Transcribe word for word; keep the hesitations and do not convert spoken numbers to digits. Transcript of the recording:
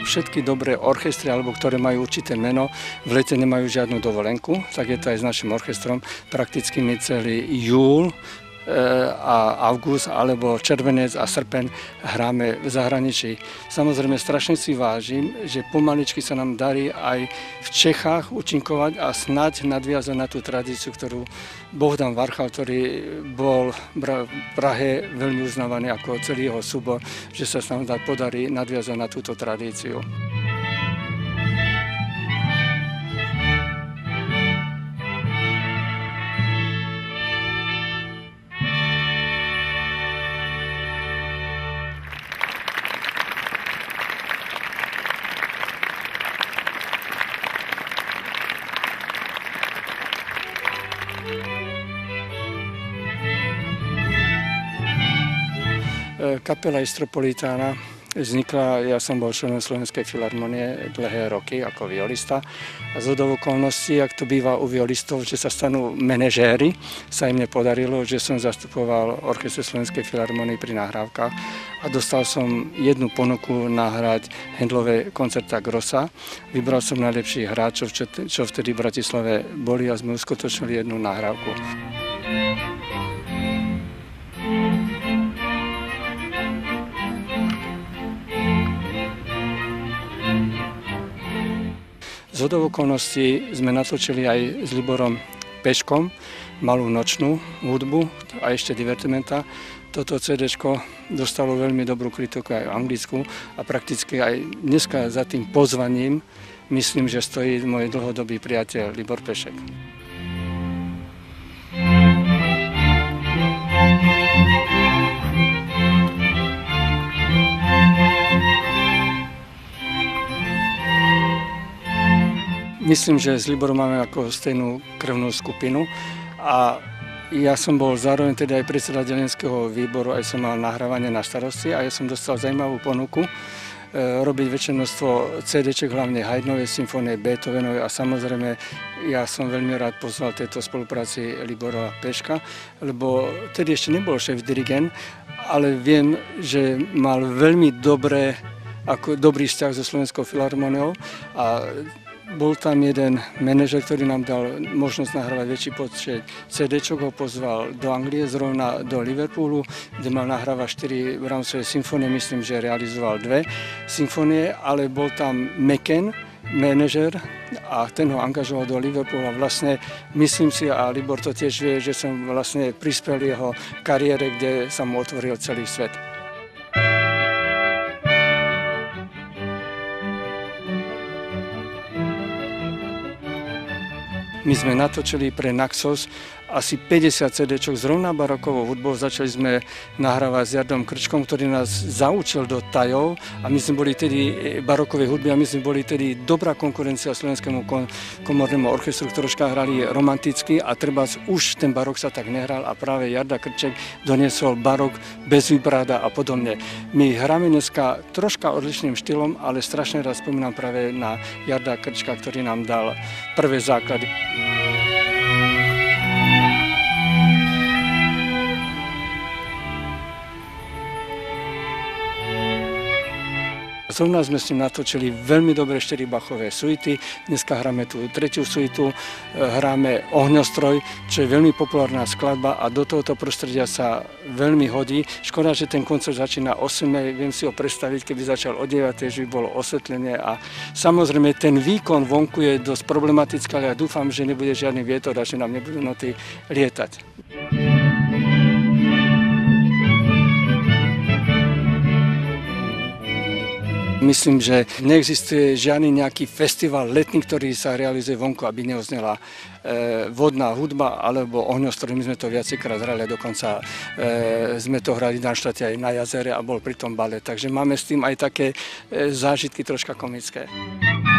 Všetky dobré orchestry, alebo ktoré majú určité meno, v lete nemajú žiadnu dovolenku, tak je to aj s našim orchestrom. Prakticky my celý júl a august alebo červenec a srpen hráme v zahraničí. Samozrejme strašne si vážim, že pomaličky sa nám darí aj v Čechách účinkovať a snáď nadviazať na tú tradíciu, ktorú Bohdan Varchal, ktorý bol v Prahe veľmi uznávaný ako celý jeho súbor, že sa nám podarí nadviazať na túto tradíciu. Kapela Istropolitána vznikla, ja som bol členom Slovenskej filharmonie dlhé roky ako violista a zhodou okolností, ak to býva u violistov, že sa stanú manažéri, sa im nepodarilo, že som zastupoval orchester Slovenskej filharmonie pri nahrávkach a dostal som jednu ponuku nahrať Handlové koncerta Grossa. Vybral som najlepších hráčov, čo, čo vtedy v Bratislave boli a sme uskutočnili jednu nahrávku. Zhodou okolností sme natočili aj s Liborom Peškom malú nočnú hudbu a ešte divertimenta. Toto cédéčko dostalo veľmi dobrú kritiku aj v Anglicku a prakticky aj dneska za tým pozvaním myslím, že stojí môj dlhodobý priateľ Libor Pešek. Myslím, že s Liborom máme ako stejnú krvnú skupinu a ja som bol zároveň teda aj predseda delenského výboru, aj som mal nahrávanie na starosti a ja som dostal zaujímavú ponuku e, robiť väčšie množstvo cédéček, hlavne Haydnovej symfónie, Beethovenovej a samozrejme ja som veľmi rád pozval tejto spolupráci Libora Peška, lebo tedy ešte nebol šéf dirigent, ale viem, že mal veľmi dobré, ako dobrý vzťah so Slovenskou filharmoniou a bol tam jeden manažer, ktorý nám dal možnosť nahrávať väčší počet cédéčok, ho pozval do Anglie, zrovna do Liverpoolu, kde mal nahrávať štyri Brahmsové symfónie, myslím, že realizoval dve symfónie, ale bol tam Mecken, manažer, a ten ho angažoval do Liverpoolu a vlastne myslím si, a Libor to tiež vie, že som vlastne prispel jeho kariére, kde sa mu otvoril celý svet. My sme natočili pre Naxos asi päťdesiat cédéčok zrovna barokovou hudbou. Začali sme nahrávať s Jardom Krčkom, ktorý nás zaučil do tajov a my sme boli tedy barokovej hudby a my sme boli tedy dobrá konkurencia Slovenskému komornému orchestru, ktoročka hrali romanticky a treba už ten barok sa tak nehral a práve Jarda Krček doniesol barok bez vibráda a podobne. My hráme dneska troška odlišným štýlom, ale strašne rád spomínam práve na Jarda Krčka, ktorý nám dal prvé základy. Zrovna sme s ním natočili veľmi dobré štyri Bachové suity. Dneska hráme tú tretiu suitu, hráme Ohňostroj, čo je veľmi populárna skladba a do tohoto prostredia sa veľmi hodí. Škoda, že ten koncert začína o ôsmej, viem si ho predstaviť, keby začal o deviatej, že by bolo osvetlenie a samozrejme ten výkon vonku je dosť problematický, ale ja dúfam, že nebude žiadny vietor a že nám nebudú noty lietať. Myslím, že neexistuje žiadny nejaký festival letný, ktorý sa realizuje vonku, aby neoznela e, vodná hudba alebo Ohňostroj. My sme to viacejkrát hrali, dokonca e, sme to hrali na štáte aj na jazere a bol pri tom balet. Takže máme s tým aj také e, zážitky troška komické.